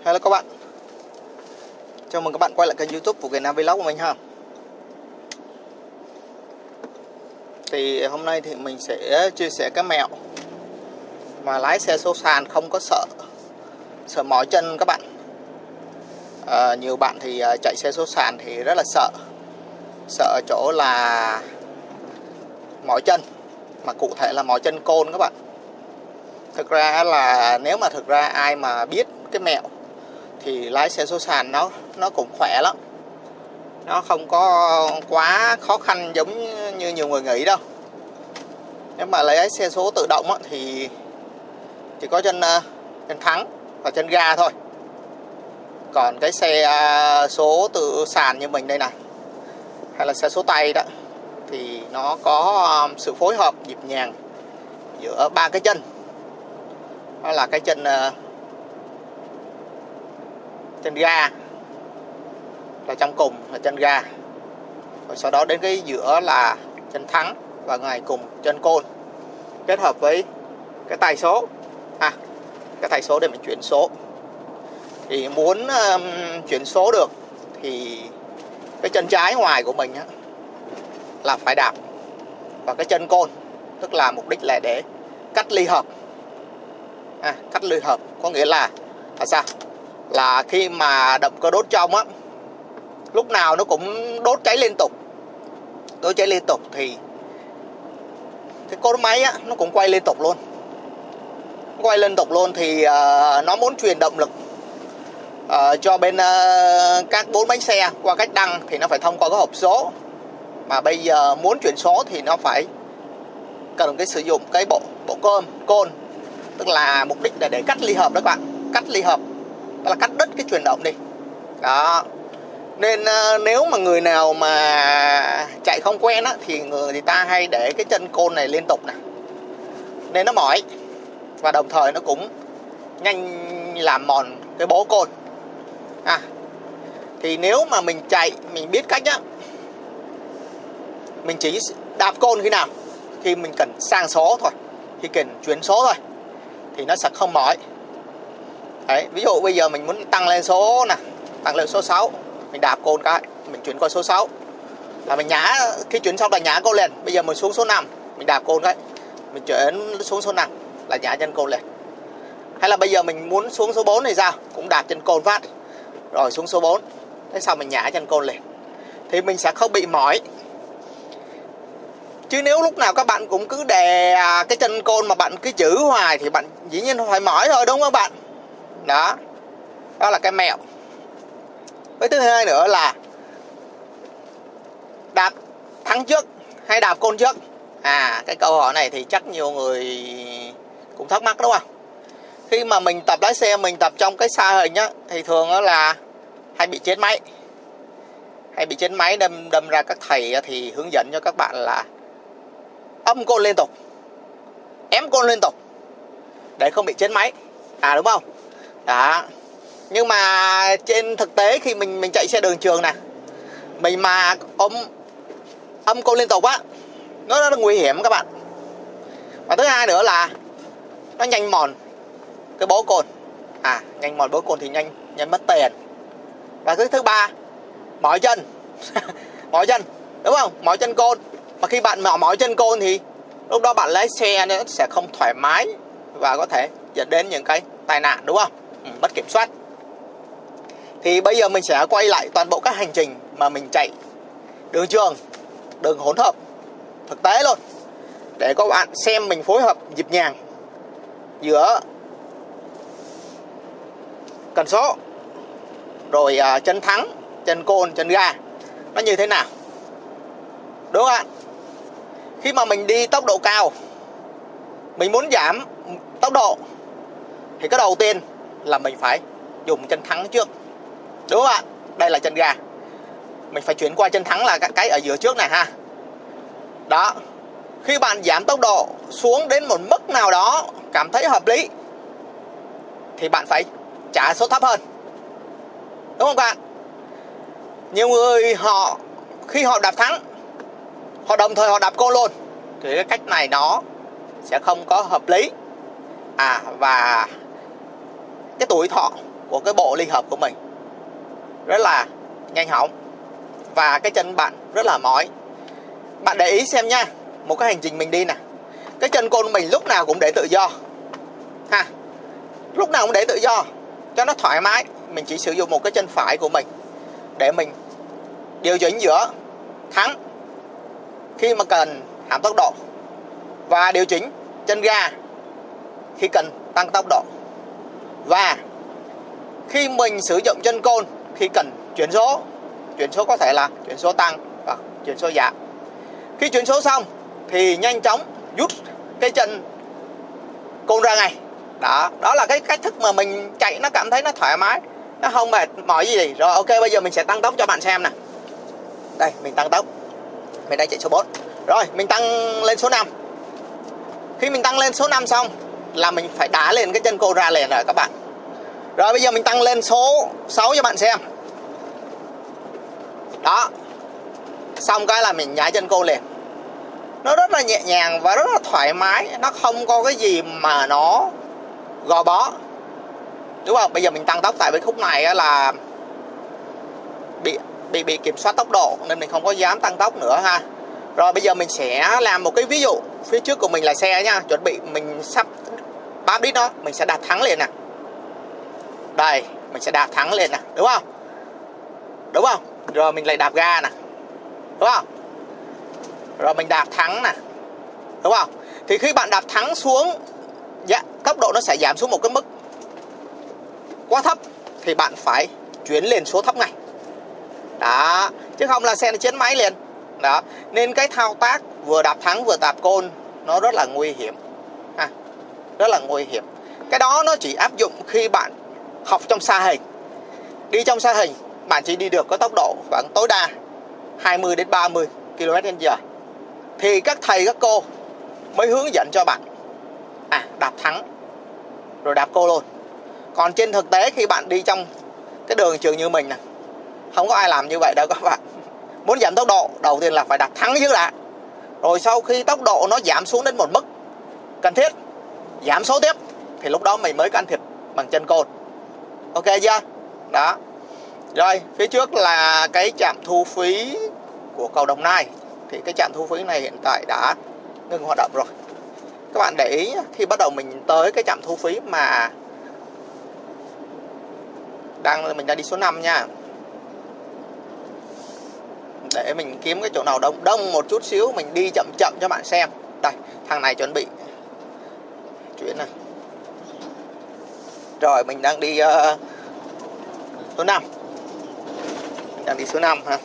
Hello các bạn, chào mừng các bạn quay lại kênh YouTube của Việt Nam Vlog của mình ha. Thì hôm nay thì mình sẽ chia sẻ cái mẹo mà lái xe số sàn không có sợ mỏi chân các bạn. Nhiều bạn thì chạy xe số sàn thì rất là sợ chỗ là mỏi chân, mà cụ thể là mỏi chân côn các bạn. Thực ra là nếu mà thực ra ai mà biết cái mẹo thì lái xe số sàn nó cũng khỏe lắm. Nó không có quá khó khăn giống như nhiều người nghĩ đâu. Nếu mà lấy xe số tự động á, thì chỉ có chân thắng và chân ga thôi. Còn cái xe số tự sàn như mình đây này, hay là xe số tay đó, thì nó có sự phối hợp nhịp nhàng giữa ba cái chân. Đó là cái chân ga, là trong cùng là chân ga, rồi sau đó đến cái giữa là chân thắng, và ngày cùng chân côn, kết hợp với cái tay số cái tay số để mình chuyển số. Thì muốn chuyển số được thì cái chân trái ngoài của mình là phải đạp vào cái chân côn, tức là mục đích là để cắt ly hợp. Cắt ly hợp có nghĩa là sao? Là khi mà động cơ đốt trong á, lúc nào nó cũng đốt cháy liên tục, thì cái cỗ máy á, nó cũng quay liên tục luôn. Thì nó muốn truyền động lực cho bên các 4 bánh xe qua cách đăng thì nó phải thông qua cái hộp số. Mà bây giờ muốn chuyển số thì nó phải cần sử dụng cái bộ côn, tức là mục đích là để cắt ly hợp đó các bạn. Cắt ly hợp tức là cắt đứt cái chuyển động đi đó. Nên nếu mà người nào mà chạy không quen á, thì người ta hay để cái chân côn này liên tục này, nên nó mỏi, và đồng thời nó cũng nhanh làm mòn cái bố côn. Thì nếu mà mình chạy, mình biết cách á, mình chỉ đạp côn khi nào? Khi mình cần sang số thôi, khi cần chuyển số thôi, thì nó sẽ không mỏi. Đấy, ví dụ bây giờ mình muốn tăng lên số nè, tăng lên số 6, mình đạp côn cái, mình chuyển qua số 6 là mình nhả, khi chuyển xong là nhả côn lên. Bây giờ mình xuống số 5, mình đạp côn cái, mình chuyển xuống số 5 là nhả chân côn lên. Hay là bây giờ mình muốn xuống số 4 thì sao? Cũng đạp chân côn phát, rồi xuống số 4, thế sau mình nhả chân côn lên, thì mình sẽ không bị mỏi. Chứ nếu lúc nào các bạn cũng cứ đè cái chân côn mà bạn cứ giữ hoài thì bạn dĩ nhiên phải mỏi thôi, đúng không các bạn? Đó là cái mẹo. Với thứ hai nữa là đạp thắng trước hay đạp côn trước. Cái câu hỏi này thì chắc nhiều người cũng thắc mắc, đúng không? Khi mà mình tập lái xe, mình tập trong cái xa hình á, thì thường đó là hay bị chết máy. Đâm ra các thầy thì hướng dẫn cho các bạn là âm côn liên tục, ém côn liên tục để không bị chết máy, đúng không? Đó. Nhưng mà trên thực tế khi mình chạy xe đường trường nè, mình mà âm côn liên tục á, nó rất là nguy hiểm các bạn. Và thứ hai nữa là nó nhanh mòn cái bố côn. Nhanh mòn bố côn thì nhanh mất tiền. Và thứ ba, mỏi chân. Mỏi chân, đúng không? Mỏi chân côn. Mà khi bạn mỏi chân côn thì lúc đó bạn lái xe nó sẽ không thoải mái, và có thể dẫn đến những cái tai nạn, đúng không? Mất kiểm soát. Thì bây giờ mình sẽ quay lại toàn bộ các hành trình mà mình chạy đường trường, đường hỗn hợp thực tế luôn, để các bạn xem mình phối hợp nhịp nhàng giữa cần số, rồi chân thắng, chân côn, chân ga nó như thế nào, đúng không ạ? Khi mà mình đi tốc độ cao, mình muốn giảm tốc độ, thì cái đầu tiên là mình phải dùng chân thắng trước, đúng không ạ? Đây là chân ga, mình phải chuyển qua chân thắng là cái ở giữa trước này ha. Đó. Khi bạn giảm tốc độ xuống đến một mức nào đó cảm thấy hợp lý, thì bạn phải trả số thấp hơn, đúng không bạn? Nhiều người khi họ đạp thắng, họ đồng thời họ đạp côn luôn, thì cái cách này nó sẽ không có hợp lý. Và cái tuổi thọ của cái bộ ly hợp của mình rất là nhanh hỏng, và cái chân bạn rất là mỏi. Bạn để ý xem nha, một cái hành trình mình đi nè, cái chân côn mình lúc nào cũng để tự do ha, lúc nào cũng để tự do cho nó thoải mái. Mình chỉ sử dụng một cái chân phải của mình để mình điều chỉnh giữa thắng khi mà cần giảm tốc độ, và điều chỉnh chân ga khi cần tăng tốc độ. Và khi mình sử dụng chân côn khi cần chuyển số có thể là chuyển số tăng và chuyển số giảm. Khi chuyển số xong thì nhanh chóng rút cái chân côn ra ngay. Đó là cái cách thức mà mình chạy nó cảm thấy nó thoải mái, nó không mệt mỏi gì. Rồi ok, bây giờ mình sẽ tăng tốc cho bạn xem nè. Đây, mình tăng tốc. Mình đang chạy số 4. Rồi, mình tăng lên số 5. Khi mình tăng lên số 5 xong là mình phải đá lên cái chân côn ra liền rồi các bạn. Rồi bây giờ mình tăng lên số 6 cho bạn xem. Đó. Xong cái là mình nhái chân côn liền. Nó rất là nhẹ nhàng và rất là thoải mái. Nó không có cái gì mà nó gò bó, đúng không? Bây giờ mình tăng tốc, tại vì khúc này là bị kiểm soát tốc độ nên mình không có dám tăng tốc nữa ha. Rồi bây giờ mình sẽ làm một cái ví dụ. Phía trước của mình là xe nha, chuẩn bị mình sắp bám đít nó, mình sẽ đạp thắng liền nè. Đây, mình sẽ đạp thắng lên nè, đúng không? Đúng không? Rồi mình lại đạp ga nè, đúng không? Rồi mình đạp thắng nè, đúng không? Thì khi bạn đạp thắng xuống, tốc độ nó sẽ giảm xuống một cái mức quá thấp, thì bạn phải chuyển lên số thấp ngay. Đó, chứ không là xe nó chết máy liền. Đó, nên cái thao tác vừa đạp thắng vừa đạp côn nó rất là nguy hiểm ha. Rất là nguy hiểm. Cái đó nó chỉ áp dụng khi bạn học trong xa hình. Đi trong xa hình bạn chỉ đi được có tốc độ khoảng tối đa 20 đến 30 km/h. Thì các thầy các cô mới hướng dẫn cho bạn đạp thắng rồi đạp cô luôn. Còn trên thực tế khi bạn đi trong cái đường trường như mình nè, không có ai làm như vậy đâu các bạn. Muốn giảm tốc độ đầu tiên là phải đạp thắng trước đã. Rồi sau khi tốc độ nó giảm xuống đến một mức cần thiết, giảm số tiếp, thì lúc đó mình mới can thiệp bằng chân côn. Ok chưa? Đó. Rồi phía trước là cái trạm thu phí của cầu Đồng Nai. Thì cái trạm thu phí này hiện tại đã ngừng hoạt động rồi. Các bạn để ý khi bắt đầu mình tới cái trạm thu phí mà mình đang đi số 5 nha. Để mình kiếm cái chỗ nào đông một chút xíu, mình đi chậm chậm cho bạn xem. Đây, thằng này chuẩn bị chuyển này. Rồi mình đang đi số 5. Mình đang đi số 5 ha.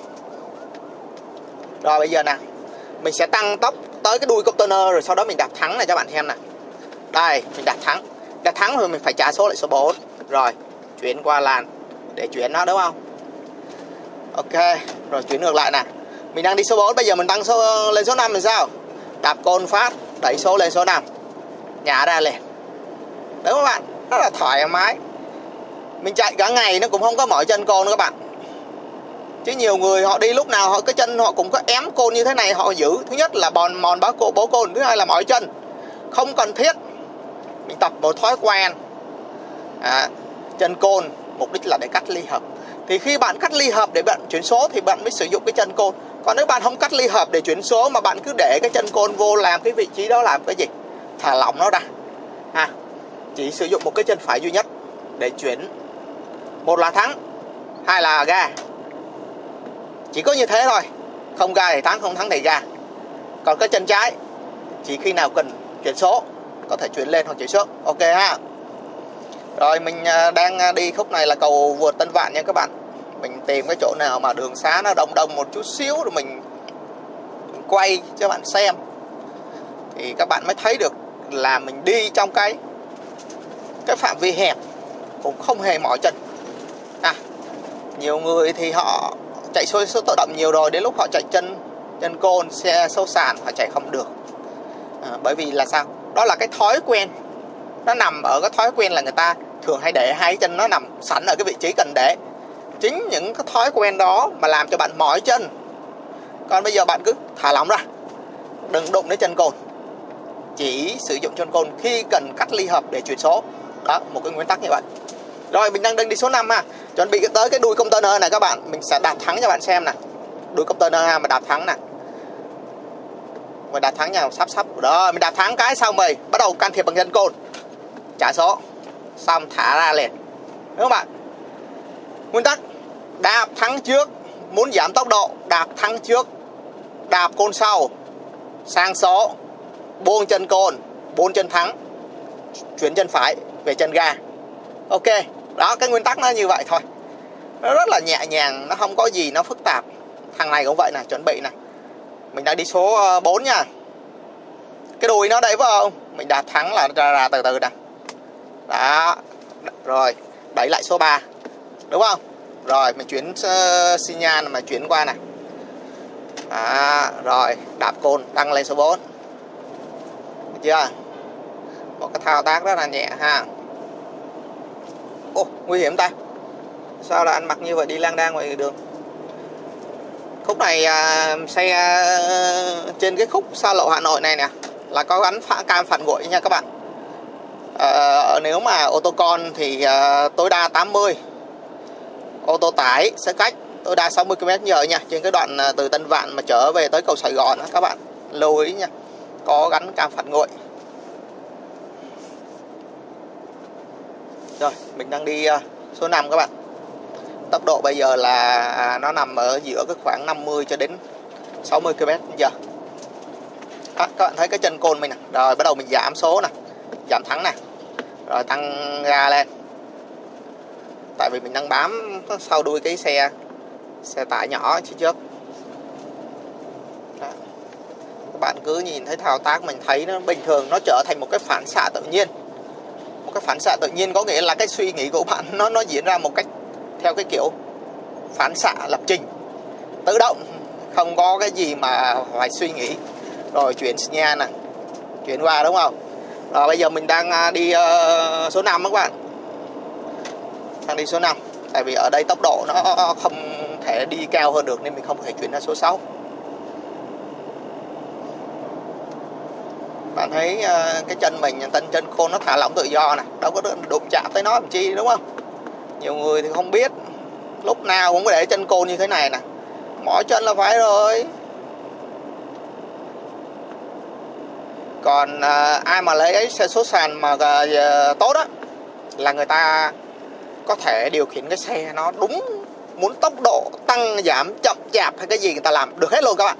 Rồi bây giờ nè, mình sẽ tăng tốc tới cái đuôi container, rồi sau đó mình đạp thắng này cho bạn xem nè. Đây, mình đạp thắng. Đạp thắng rồi mình phải trả số lại số 4. Rồi, chuyển qua làn để chuyển nó, đúng không? Ok, rồi chuyển ngược lại nè. Mình đang đi số 4, bây giờ mình tăng lên số 5 thì sao? Đạp côn phát, đẩy số lên số 5, nhả ra liền. Đúng không các bạn? Rất là thoải mái. Mình chạy cả ngày nó cũng không có mỏi chân côn nữa các bạn. Chứ nhiều người họ đi lúc nào cái chân họ cũng có ém côn như thế này, họ giữ. Thứ nhất là mòn bó côn, thứ hai là mỏi chân. Không cần thiết. Mình tập một thói quen. Chân côn mục đích là để cắt ly hợp. Thì khi bạn cắt ly hợp để bạn chuyển số thì bạn mới sử dụng cái chân côn. Còn nếu bạn không cắt ly hợp để chuyển số mà bạn cứ để cái chân côn vô làm cái vị trí đó làm cái gì? Thả lỏng nó ra. Chỉ sử dụng một cái chân phải duy nhất để chuyển. Một là thắng, hai là ga. Chỉ có như thế thôi. Không ga thì thắng, không thắng thì ga. Còn cái chân trái chỉ khi nào cần chuyển số có thể chuyển lên hoặc chuyển xuống. Ok ha. Rồi mình đang đi khúc này là cầu vượt Tân Vạn nha các bạn. Mình tìm cái chỗ nào mà đường xá nó đông một chút xíu rồi mình quay cho bạn xem. Thì các bạn mới thấy được là mình đi trong cái phạm vi hẹp cũng không hề mỏi chân. Nhiều người thì họ chạy số tự động nhiều rồi, đến lúc họ chạy chân côn, xe sâu sàn họ chạy không được. Bởi vì là sao? Đó là cái thói quen. Nó nằm ở cái thói quen là người ta thường hay để hai chân nó nằm sẵn ở cái vị trí cần để. Chính những cái thói quen đó mà làm cho bạn mỏi chân. Còn bây giờ bạn cứ thả lỏng ra, đừng đụng đến chân côn, chỉ sử dụng chân côn khi cần cắt ly hợp để chuyển số. Đó, một cái nguyên tắc như vậy. Rồi mình đang đi số 5 ha. Chuẩn bị tới cái đuôi container này các bạn. Mình sẽ đạp thắng cho bạn xem nè. Đuôi container ha, mà đạp thắng nè. Mình đạp thắng nha, sắp. Rồi mình đạp thắng cái xong rồi bắt đầu can thiệp bằng chân côn. Trả số. Xong thả ra liền. Đúng không bạn? Nguyên tắc đạp thắng trước, muốn giảm tốc độ đạp thắng trước, đạp côn sau, sang số, buông chân côn, buông chân thắng, chuyển chân phải về chân ga. Ok, đó cái nguyên tắc nó như vậy thôi. Nó rất là nhẹ nhàng, nó không có gì nó phức tạp. Thằng này cũng vậy nè, chuẩn bị nè. Mình đang đi số 4 nha. Cái đùi nó đây phải không? Mình đạp thắng là ra từ từ nè. Đó. Rồi, đẩy lại số 3. Đúng không? Rồi, mình chuyển xi nhan mà chuyển qua nè. Đó, rồi, đạp côn tăng lên số 4. Được chưa? Một cái thao tác rất là nhẹ ha. Ồ, nguy hiểm ta. Sao là anh mặc như vậy đi lang đang ngoài đường? Khúc này xe trên cái khúc xa lộ Hà Nội này nè là có gắn cam phản nguội nha các bạn. Nếu mà ô tô con thì tối đa 80, ô tô tải xe khách tối đa 60 km/h nha. Trên cái đoạn từ Tân Vạn mà trở về tới cầu Sài Gòn đó, các bạn lưu ý nha, có gắn cam phản nguội. Rồi mình đang đi số 5 các bạn. Tốc độ bây giờ là nó nằm ở giữa cái khoảng 50 cho đến 60 km/h. Các bạn thấy cái chân côn mình nè. Rồi bắt đầu mình giảm số nè, giảm thắng nè, rồi tăng ga lên. Tại vì mình đang bám sau đuôi cái xe tải nhỏ phía trước. Đó. Các bạn cứ nhìn thấy thao tác mình thấy nó bình thường, nó trở thành một cái phản xạ tự nhiên. Một cái phản xạ tự nhiên có nghĩa là cái suy nghĩ của bạn nó diễn ra một cách theo cái kiểu phản xạ lập trình tự động, không có cái gì mà phải suy nghĩ. Rồi chuyển nha nè, chuyển qua đúng không? Rồi bây giờ mình đang đi số 5 các bạn. Đang đi số 5. Tại vì ở đây tốc độ nó không thể đi cao hơn được nên mình không thể chuyển ra số 6. Bạn thấy cái chân mình, chân khôn nó thả lỏng tự do nè, đâu có đụng chạm tới nó làm chi, đúng không? Nhiều người thì không biết, lúc nào cũng có để chân côn như thế này nè, mỏi chân là phải rồi. Còn ai mà lấy xe số sàn mà tốt á là người ta có thể điều khiển cái xe nó đúng, muốn tốc độ tăng giảm chậm chạp hay cái gì người ta làm được hết luôn các bạn.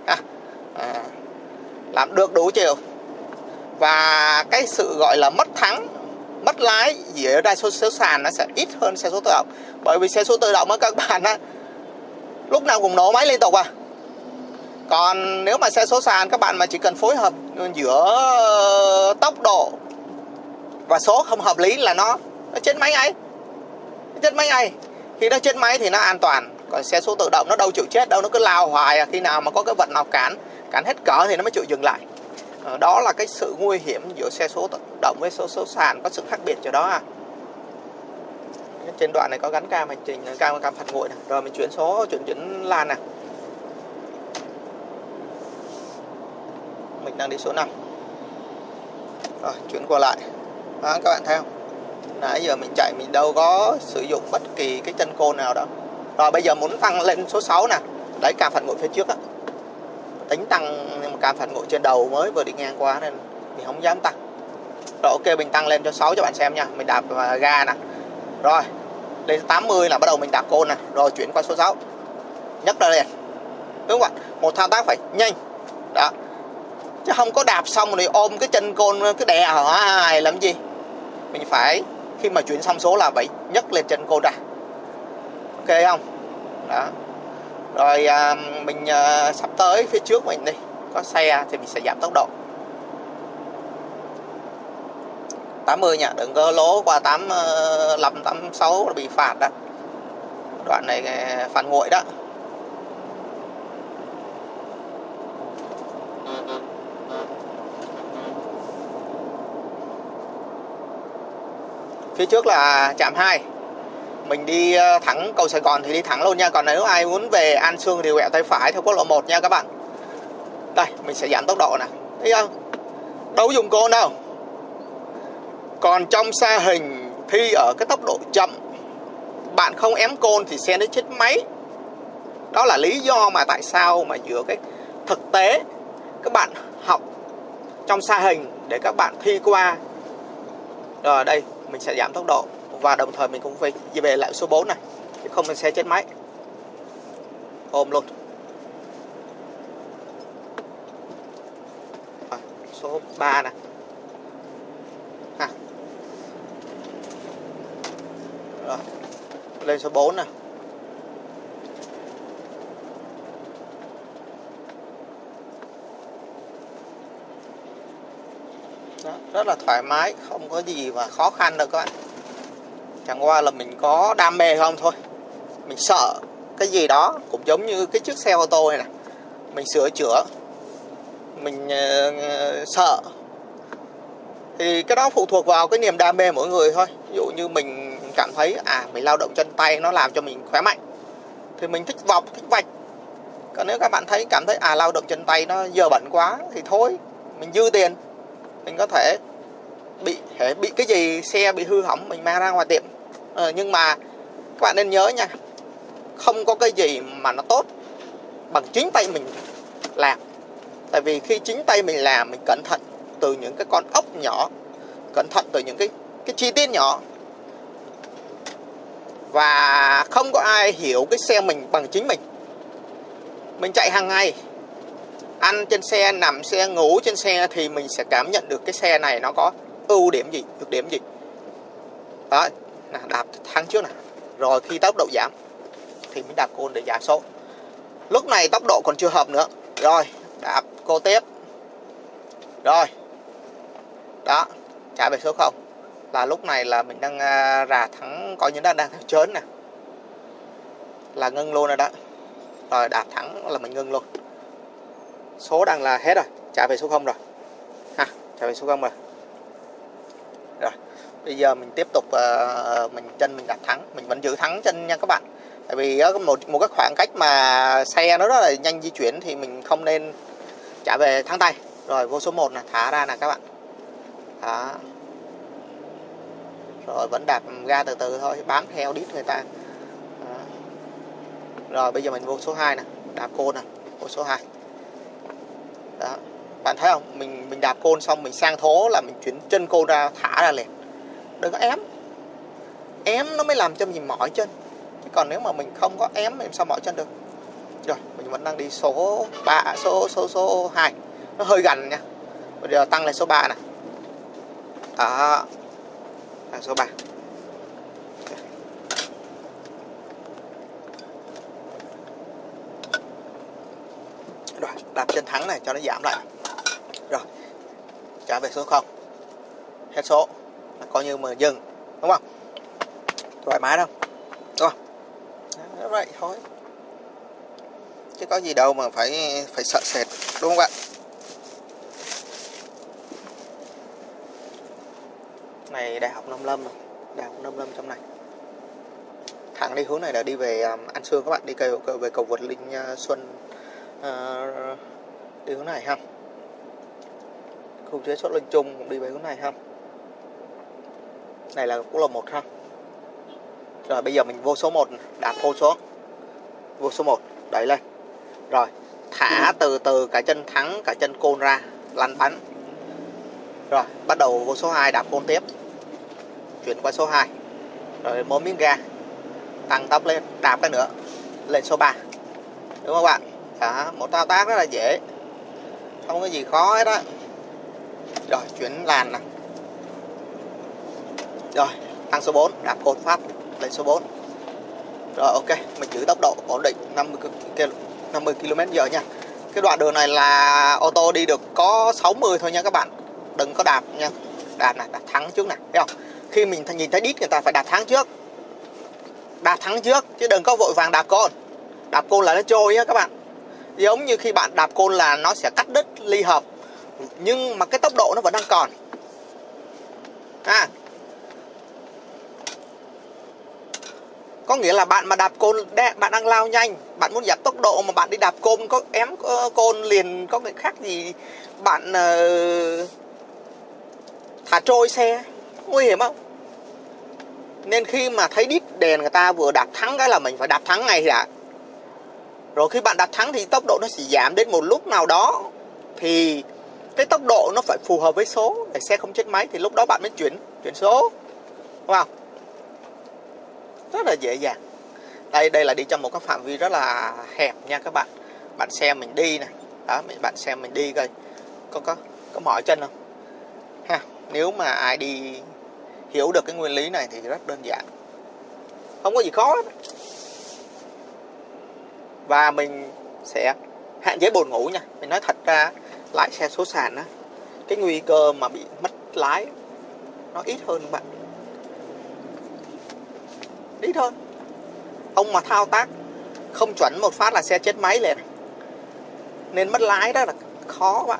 Làm được đủ chiều. Và cái sự gọi là mất thắng, mất lái gì ở đây số sàn nó sẽ ít hơn xe số tự động. Bởi vì xe số tự động á các bạn á, lúc nào cũng nổ máy liên tục à. Còn nếu mà xe số sàn các bạn mà chỉ cần phối hợp giữa tốc độ và số không hợp lý là nó chết máy ngay. Chết máy ngay. Khi nó chết máy thì nó an toàn. Còn xe số tự động nó đâu chịu chết đâu, nó cứ lao hoài à. Khi nào mà có cái vật nào cản hết cỡ thì nó mới chịu dừng lại. Đó là cái sự nguy hiểm giữa xe số tự động với số sàn, có sự khác biệt chỗ đó à. Trên đoạn này có gắn cam hành trình, cam phản nguội này. Rồi mình chuyển số, chuyển làn nè. Mình đang đi số 5. Rồi chuyển qua lại. Đó, các bạn thấy không? Nãy giờ mình chạy mình đâu có sử dụng bất kỳ cái chân côn nào đâu. Rồi bây giờ muốn tăng lên số 6 nè. Đấy, cam phản nguội phía trước á. Tính tăng nhưng mà cam phản nguội trên đầu mới vừa đi ngang qua nên mình không dám tăng. Rồi ok, mình tăng lên cho 6 cho bạn xem nha. Mình đạp ga nè. Rồi lên 80 là bắt đầu mình đạp côn nè. Rồi chuyển qua số 6. Nhấc ra liền. Đúng không ạ? Một thao tác phải nhanh. Đó. Chứ không có đạp xong rồi ôm cái chân côn cái đè hả làm gì. Mình phải khi mà chuyển xong số là phải nhấc lên chân côn ra. Ok không? Đó. Rồi mình sắp tới phía trước mình đi, có xe thì mình sẽ giảm tốc độ 80 nha, đừng có lố qua 85, 86 là bị phạt đó. Đoạn này phản nguội đó. Phía trước là trạm 2. Mình đi thẳng cầu Sài Gòn thì đi thẳng luôn nha. Còn nếu ai muốn về An Sương thì quẹo tay phải theo quốc lộ 1 nha các bạn. Đây, mình sẽ giảm tốc độ nè. Thấy không? Đâu có dùng côn đâu. Còn trong xa hình Khi ở cái tốc độ chậm, bạn không ém côn thì xe nó chết máy. Đó là lý do mà tại sao mà giữa cái thực tế các bạn học trong xa hình để các bạn thi qua. Rồi đây mình sẽ giảm tốc độ và đồng thời mình cũng phải về lại số 4 này, chứ không thì xe chết máy. Ôm luôn. Rồi, số 3 này. Rồi, lên số 4 này. Đó, rất là thoải mái, không có gì mà khó khăn đâu các bạn. Chẳng qua là mình có đam mê không thôi. Mình sợ cái gì đó, cũng giống như cái chiếc xe ô tô này nè, mình sửa chữa, mình sợ. Thì cái đó phụ thuộc vào cái niềm đam mê mỗi người thôi. Ví dụ như mình cảm thấy mình lao động chân tay nó làm cho mình khỏe mạnh thì mình thích vọc, thích vạch. Còn nếu các bạn cảm thấy lao động chân tay nó dơ bẩn quá thì thôi, mình dư tiền, mình có thể bị cái gì xe bị hư hỏng mình mang ra ngoài tiệm. Nhưng mà các bạn nên nhớ nha, không có cái gì mà nó tốt bằng chính tay mình làm. Tại vì khi chính tay mình làm, mình cẩn thận từ những cái con ốc nhỏ, cẩn thận từ những cái chi tiết nhỏ, và không có ai hiểu cái xe mình bằng chính mình. Mình chạy hàng ngày, ăn trên xe, nằm xe, ngủ trên xe thì mình sẽ cảm nhận được cái xe này nó có ưu điểm gì, nhược điểm gì. Đó, đạp thắng trước này. Rồi khi tốc độ giảm thì mình đạp côn để giảm số. Lúc này tốc độ còn chưa hợp nữa. Rồi, đạp cô tiếp. Rồi. Đó, trả về số 0. Là lúc này là mình đang rà thắng, coi như đang theo chớn nè. Là ngưng luôn rồi đó. Rồi đạp thắng là mình ngưng luôn. Số đang là hết rồi, trả về số 0 rồi. Trả về số 0 rồi. Rồi, bây giờ mình tiếp tục mình đạp thắng, mình vẫn giữ thắng chân nha các bạn. Tại vì một cái khoảng cách mà xe nó rất là nhanh di chuyển thì mình không nên trả về thắng tay. Rồi vô số 1 nè, thả ra nè các bạn. Đó. Rồi vẫn đạp ga từ từ thôi, bám theo đít người ta. Đó. Rồi bây giờ mình vô số 2 nè, đạp côn nè, vô số 2. Đó. Bạn thấy không? Mình đạp côn xong mình sang thố là mình chuyển chân côn ra, thả ra liền. Đừng có ém. Ém nó mới làm cho mình mỏi chân. Chứ còn nếu mà mình không có ém thì sao mỏi chân được. Rồi, mình vẫn đang đi số 3, số 2. Nó hơi gần nha. Bây giờ tăng lên số 3 nè. Đó. Tăng số 3. Rồi, đạp chân thắng này cho nó giảm lại. Rồi, trả về số 0. Hết số. Coi như mà dừng, đúng không? Thoải mái đâu, đúng không? Đó, vậy thôi. Chứ có gì đâu mà phải sợ sệt, đúng không bạn? Này Đại học Nông Lâm, Đại học Nông Lâm trong này. Thẳng đi hướng này là đi về An Sương các bạn, đi về cầu vượt Linh Xuân, đi hướng này ha. Khu chế xuất Linh Trung cũng đi về hướng này ha. Này là quốc lộ 1 ha. Rồi bây giờ mình vô số 1, đạp côn xuống. Vô số 1, đẩy lên. Rồi, thả từ từ cả chân thắng, cả chân côn ra, lăn bánh. Rồi, bắt đầu vô số 2, đạp côn tiếp. Chuyển qua số 2. Rồi một miếng ga, tăng tốc lên, đạp cái nữa, lên số 3. Đúng không bạn? Đó, một thao tác rất là dễ, không có gì khó hết đó. Rồi, chuyển làn nè. Rồi, tăng số 4, đạp côn phát, lên số 4. Rồi ok, mình giữ tốc độ ổn định 50 km/h nha. Cái đoạn đường này là ô tô đi được có 60 thôi nha các bạn. Đừng có đạp nha. Đạp này, đạp thắng trước này, thấy không? Khi mình nhìn thấy đít người ta phải đạp thắng trước. Đạp thắng trước chứ đừng có vội vàng đạp côn. Đạp côn là nó trôi á các bạn. Giống như khi bạn đạp côn là nó sẽ cắt đứt ly hợp, nhưng mà cái tốc độ nó vẫn đang còn. Có nghĩa là bạn mà đạp côn, bạn đang lao nhanh, bạn muốn giảm tốc độ mà bạn đi đạp côn, có ém côn liền có cái khác gì bạn thả trôi xe, nguy hiểm không? Nên khi mà thấy đít đèn người ta vừa đạp thắng cái là mình phải đạp thắng ngay đã. Rồi khi bạn đạp thắng thì tốc độ nó sẽ giảm đến một lúc nào đó. Thì cái tốc độ nó phải phù hợp với số để xe không chết máy. Thì lúc đó bạn mới chuyển số, đúng không? Rất là dễ dàng. Đây là đi trong một cái phạm vi rất là hẹp nha các bạn. Bạn xem mình đi này. Đó, bạn xem mình đi coi có mỏi chân không ha. Nếu mà ai đi hiểu được cái nguyên lý này thì rất đơn giản, không có gì khó hết. Và mình sẽ hạn chế buồn ngủ nha. Mình nói thật ra lái xe số sàn á, cái nguy cơ mà bị mất lái nó ít hơn các bạn, ít hơn. Ông mà thao tác không chuẩn một phát là xe chết máy liền. Nên mất lái đó là khó các bạn.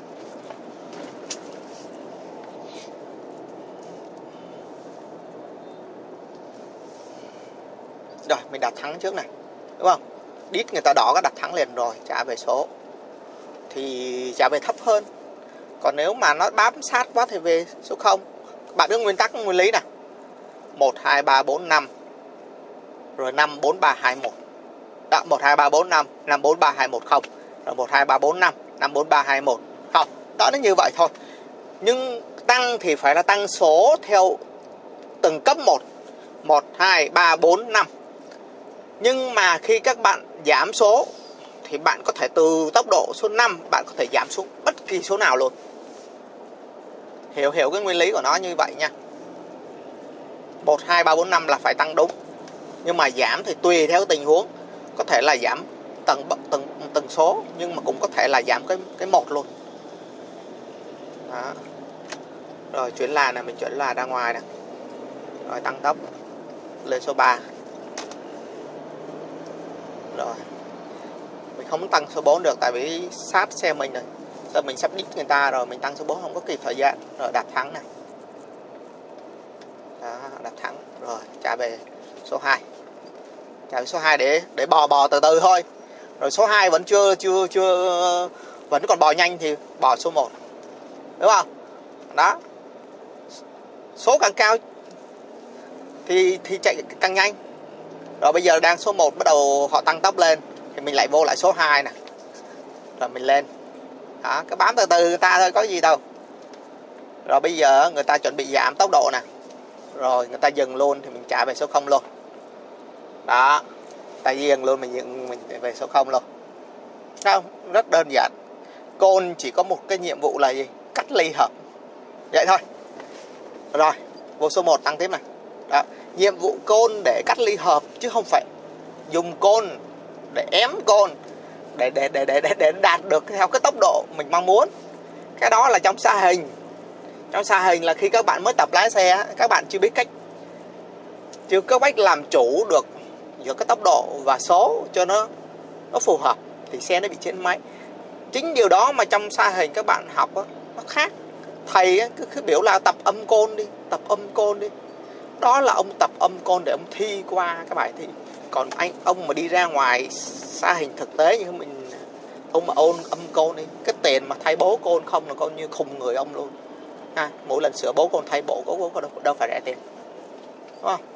Rồi mình đặt thắng trước này, đúng không? Đít người ta đỏ cái đặt thắng liền rồi, trả về số thì trả về thấp hơn. Còn nếu mà nó bám sát quá thì về số 0. Bạn biết nguyên tắc nguyên lý nào? 1 2 3 4 5 rồi 5 4 3 2 1. Đó, 1 2 3 4 5 5 4 3 2 1 0. Rồi 1 2 3 4 5 5 4 3 2 1 không. Đó, nó như vậy thôi. Nhưng tăng thì phải là tăng số theo từng cấp 1. 1 2 3 4 5. Nhưng mà khi các bạn giảm số thì bạn có thể từ tốc độ số 5 bạn có thể giảm xuống bất kỳ số nào luôn. Hiểu cái nguyên lý của nó như vậy nha. 1 2 3 4 5 là phải tăng đúng. Nhưng mà giảm thì tùy theo tình huống. Có thể là giảm từng số, nhưng mà cũng có thể là giảm cái một luôn. Đó. Rồi chuyển là này, mình chuyển là ra ngoài nè. Rồi tăng tốc lên số 3. Rồi mình không tăng số 4 được tại vì sát xe mình rồi. Giờ mình sắp đít người ta rồi, mình tăng số 4 không có kịp thời gian. Rồi đạp thắng này. Đó, đạp thắng. Rồi trả về số 2. Trả về số 2 để bò từ từ thôi. Rồi số 2 vẫn chưa vẫn còn bò nhanh thì bò số 1. Đúng không? Đó. Số càng cao thì chạy càng nhanh. Rồi bây giờ đang số 1 bắt đầu họ tăng tốc lên thì mình lại vô lại số 2 nè. Rồi mình lên. Đó, cứ bám từ từ người ta thôi, có gì đâu. Rồi bây giờ người ta chuẩn bị giảm tốc độ nè. Rồi người ta dừng luôn thì mình trả về số 0 luôn. Đó. Ta dừng luôn, mình về số 0 luôn. Không, rất đơn giản. Côn chỉ có một cái nhiệm vụ là gì? Cắt ly hợp. Vậy thôi. Rồi, vô số 1 tăng tiếp này. Đó. Nhiệm vụ côn để cắt ly hợp chứ không phải dùng côn để ém côn để đạt được theo cái tốc độ mình mong muốn. Cái đó là trong xa hình. Trong xa hình là khi các bạn mới tập lái xe, các bạn chưa biết cách làm chủ được giữa cái tốc độ và số cho nó phù hợp thì xe nó bị chết máy. Chính điều đó mà trong xa hình các bạn học đó, nó khác. Thầy cứ biểu là tập âm côn đi, tập âm côn đi. Đó là ông tập âm côn để ông thi qua cái bài thi. Còn ông mà đi ra ngoài xa hình thực tế như mình, ông mà ôn âm côn đi, cái tiền mà thay bố côn không là coi như khùng người ông luôn. Mỗi lần sửa bố côn thay bộ có đâu phải rẻ tiền, đúng không?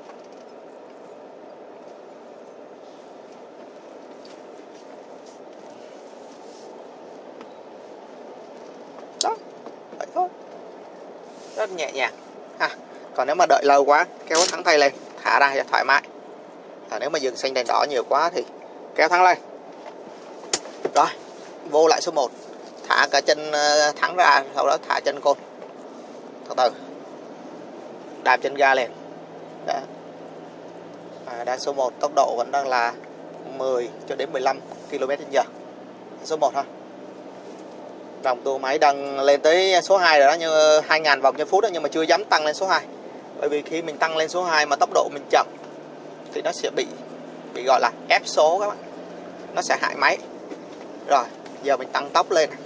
Đó, vậy thôi, rất nhẹ nhàng ha. Còn nếu mà đợi lâu quá kéo thắng tay lên, thả ra cho thoải mái. Nếu mà dừng xanh đèn đỏ nhiều quá thì kéo thắng lên. Rồi vô lại số 1, thả cả chân thắng ra, sau đó thả chân côn từ từ, đạp chân ga lên. Đó. Đang số 1 tốc độ vẫn đang là 10 cho đến 15 km/h. Số 1 thôi. Vòng tua máy đang lên tới số 2 rồi đó, như 2000 vòng trên phút đó, nhưng mà chưa dám tăng lên số 2. Bởi vì khi mình tăng lên số 2 mà tốc độ mình chậm thì nó sẽ bị gọi là ép số các bạn. Nó sẽ hại máy. Rồi, giờ mình tăng tốc lên.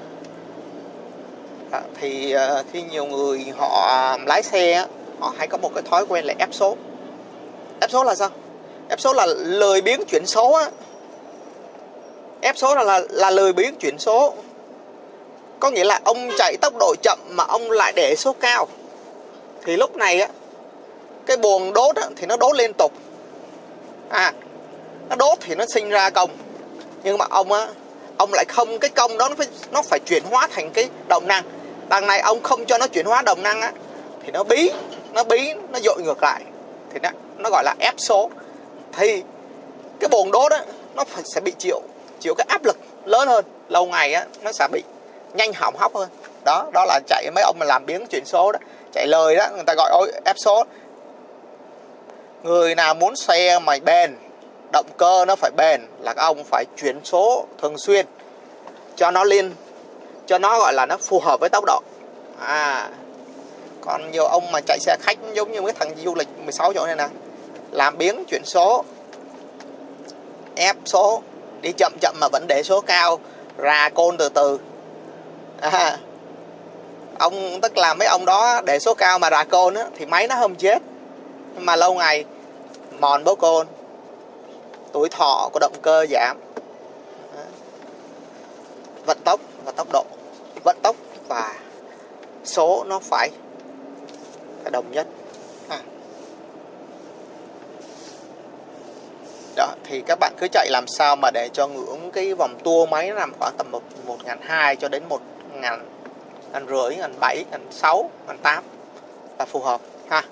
Thì khi nhiều người họ lái xe, họ hay có một cái thói quen là ép số. Ép số là sao? Ép số là lười biếng chuyển số á. Ép số là lười biếng chuyển số. Có nghĩa là ông chạy tốc độ chậm mà ông lại để số cao. Thì lúc này á, cái buồng đốt á, thì nó đốt liên tục. Nó đốt thì nó sinh ra công. Nhưng mà ông á, ông lại không, cái công đó nó phải chuyển hóa thành cái động năng. Đằng này ông không cho nó chuyển hóa động năng á, thì nó dội ngược lại, thì nó gọi là ép số. Thì cái buồng đốt á, nó sẽ bị chịu cái áp lực lớn hơn, lâu ngày á nó sẽ bị nhanh hỏng hóc hơn. Đó là chạy mấy ông mà làm biếng chuyển số đó, chạy lời đó, người ta gọi ép số. Người nào muốn xe mà bền, động cơ nó phải bền, là các ông phải chuyển số thường xuyên cho nó gọi là nó phù hợp với tốc độ. Còn nhiều ông mà chạy xe khách giống như cái thằng du lịch 16 chỗ này nè, làm biếng chuyển số, ép số, đi chậm mà vẫn để số cao, ra côn từ từ. Ông tức là mấy ông đó để số cao mà ra côn á, thì máy nó không chết, nhưng mà lâu ngày mòn bó côn, tuổi thọ của động cơ giảm. Vận tốc và tốc độ, vận tốc và số nó phải đồng nhất. Đó, thì các bạn cứ chạy làm sao mà để cho ngưỡng cái vòng tua máy nó nằm khoảng tầm 1.200 cho đến 1.500, 1.700, 1.600, 1.800 là phù hợp ha.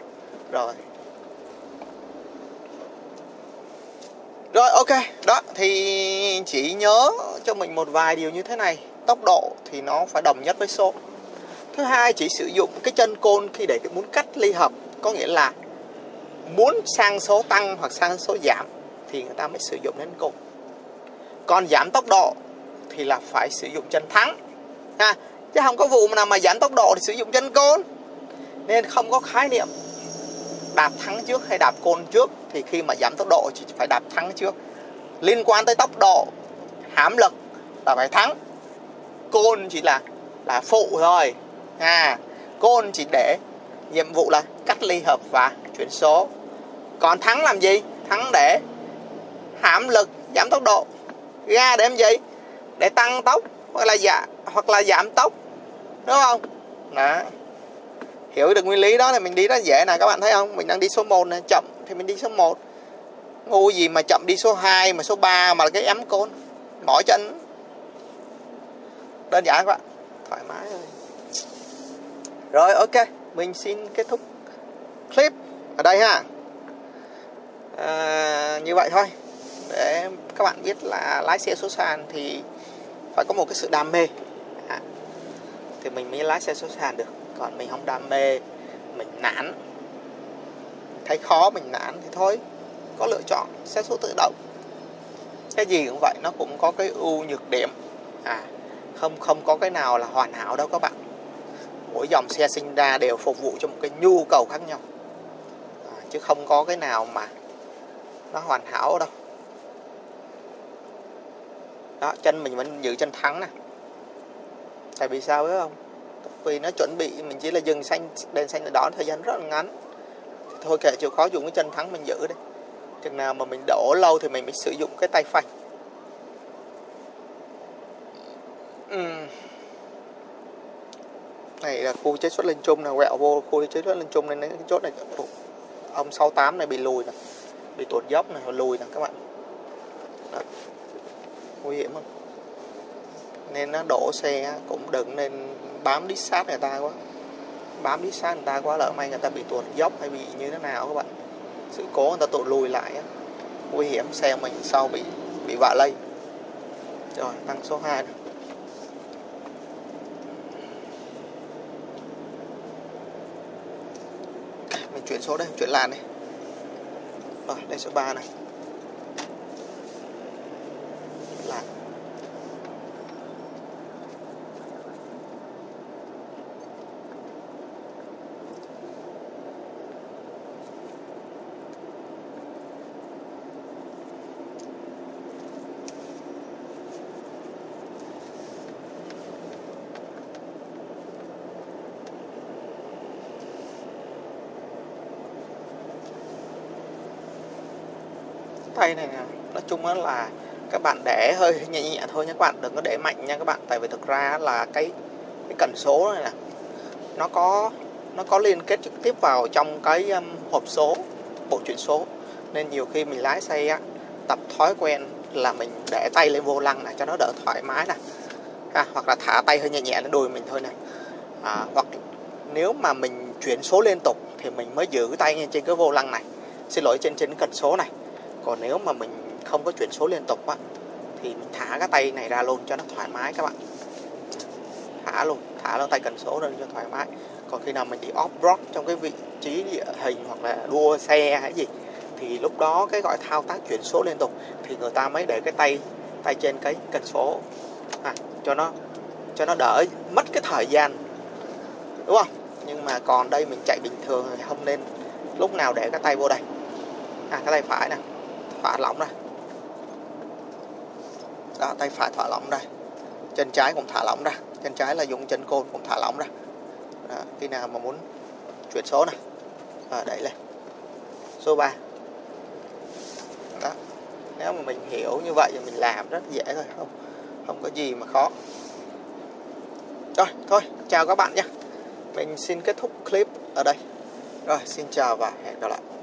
Rồi ok, đó thì chỉ nhớ cho mình một vài điều như thế này. Tốc độ thì nó phải đồng nhất với số. Thứ hai, chỉ sử dụng cái chân côn khi để muốn cắt ly hợp, có nghĩa là muốn sang số tăng hoặc sang số giảm thì người ta mới sử dụng đến côn. Còn giảm tốc độ thì là phải sử dụng chân thắng chứ không có vụ nào mà giảm tốc độ thì sử dụng chân côn. Nên không có khái niệm đạp thắng trước hay đạp côn trước. Thì khi mà giảm tốc độ chỉ phải đạp thắng trước. Liên quan tới tốc độ, hãm lực là phải thắng. Côn chỉ là phụ thôi. Côn chỉ để nhiệm vụ là cắt ly hợp và chuyển số. Còn thắng làm gì? Thắng để hãm lực, giảm tốc độ. Ga để làm gì? Để tăng tốc hoặc là giảm tốc, đúng không? Đó. Hiểu được nguyên lý đó thì mình đi rất dễ nè, các bạn thấy không? Mình đang đi số 1 này, chậm thì mình đi số 1. Ngu gì mà chậm đi số 2 mà số 3 mà cái ém côn, mỏi chân. Đơn giản các bạn, thoải mái thôi. Rồi ok, mình xin kết thúc clip ở đây ha. Như vậy thôi, để các bạn biết là lái xe số sàn thì phải có một cái sự đam mê thì mình mới lái xe số sàn được. Còn mình không đam mê, mình nản, thấy khó mình nản thì thôi, có lựa chọn xe số tự động. Cái gì cũng vậy, nó cũng có cái ưu nhược điểm. Không có cái nào là hoàn hảo đâu các bạn. Mỗi dòng xe sinh ra đều phục vụ cho một cái nhu cầu khác nhau, chứ không có cái nào mà nó hoàn hảo đâu. Đó, chân mình vẫn giữ chân thắng nè. Tại vì sao biết không? Vì nó chuẩn bị, mình chỉ là dừng đèn xanh đỏ thời gian rất là ngắn. Thôi kệ, chịu khó dùng cái chân thắng mình giữ đi. Chừng nào mà mình đổ lâu thì mình mới sử dụng cái tay phanh. Này là khu chế xuất Linh Trung nè, quẹo vô khu chế xuất Linh Trung nên cái chốt này ông 68 này bị lùi nè, bị tuột dốc này, lùi nè các bạn. Đó. Nguy hiểm không? Nên nó đổ xe cũng đừng nên bám đít sát người ta quá. Bám đít sát người ta quá lỡ may người ta bị tuột dốc hay bị như thế nào các bạn. Sự cố người ta tụt lùi lại á, nguy hiểm, xe mình sau bị vạ lây. Rồi, tăng số 2 này. Mình chuyển số đây, chuyển làn này. Rồi, đây số 3 này. Làn. Tay này nè, nói chung là các bạn để hơi nhẹ nhẹ thôi nha các bạn, đừng có để mạnh nha các bạn. Tại vì thực ra là cái cần số này nè, nó có nó có liên kết trực tiếp vào trong cái hộp số, bộ chuyển số. Nên nhiều khi mình lái xe á, tập thói quen là mình để tay lên vô lăng này cho nó đỡ thoải mái nè, hoặc là thả tay hơi nhẹ nhẹ lên đùi mình thôi nè. Hoặc nếu mà mình chuyển số liên tục thì mình mới giữ tay trên cái vô lăng này, xin lỗi, trên cần số này. Còn nếu mà mình không có chuyển số liên tục á, thì mình thả cái tay này ra luôn cho nó thoải mái các bạn. Thả luôn tay cần số lên cho thoải mái. Còn khi nào mình đi off-road trong cái vị trí địa hình hoặc là đua xe hay gì, thì lúc đó cái gọi thao tác chuyển số liên tục thì người ta mới để cái tay trên cái cần số cho nó đỡ mất cái thời gian, đúng không? Nhưng mà còn đây mình chạy bình thường thì không nên lúc nào để cái tay vô đây. Cái tay phải nè, thả lỏng ra. Đó, tay phải thả lỏng ra. Chân trái cũng thả lỏng ra. Chân trái là dùng chân côn cũng thả lỏng ra. Đó, khi nào mà muốn chuyển số này, đẩy lên số 3. Đó. Nếu mà mình hiểu như vậy thì mình làm rất dễ thôi, không có gì mà khó. Rồi, thôi, chào các bạn nhé. Mình xin kết thúc clip ở đây. Rồi, xin chào và hẹn gặp lại.